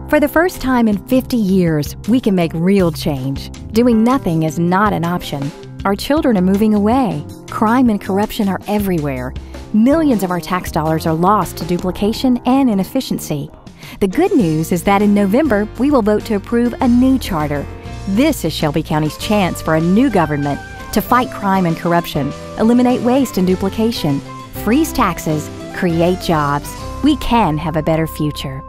For the first time in 50 years, we can make real change. Doing nothing is not an option. Our children are moving away. Crime and corruption are everywhere. Millions of our tax dollars are lost to duplication and inefficiency. The good news is that in November, we will vote to approve a new charter. This is Shelby County's chance for a new government to fight crime and corruption, eliminate waste and duplication, freeze taxes, create jobs. We can have a better future.